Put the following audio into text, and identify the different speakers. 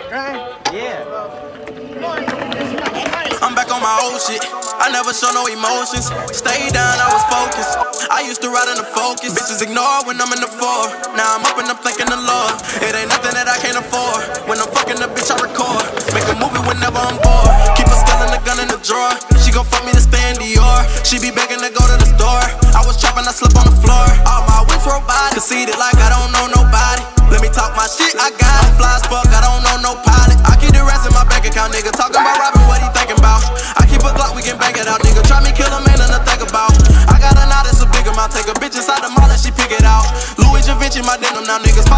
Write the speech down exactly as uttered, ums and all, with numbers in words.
Speaker 1: Yeah.
Speaker 2: I'm back on my old shit. I never show no emotions. Stay down, I was focused. I used to ride in the Focus. Bitches ignore when I'm in the four. Now I'm up and I'm thanking the Lord. It ain't nothing that I can't afford. When I'm fucking the bitch, I record. Make a movie whenever I'm bored. Keep a skull and a gun in the drawer. She gon' fuck me to stay in Dior. She be begging to go to the store. I was trapping, I slept on the floor. All my wings robotic. Conceited like I don't know nobody. Let me talk my shit, I got I'm fly as fuck, I don't know no pilot. I keep the rest in my bank account, nigga. Talking about robbing, what he thinking about? I keep a Glock, we can bang it out, nigga. Try me, kill him, ain't nothing to think about. I got a knot, it's a big amount. Take a bitch inside the mall and she pick it out. Louis Da Vinci, my denim, now niggas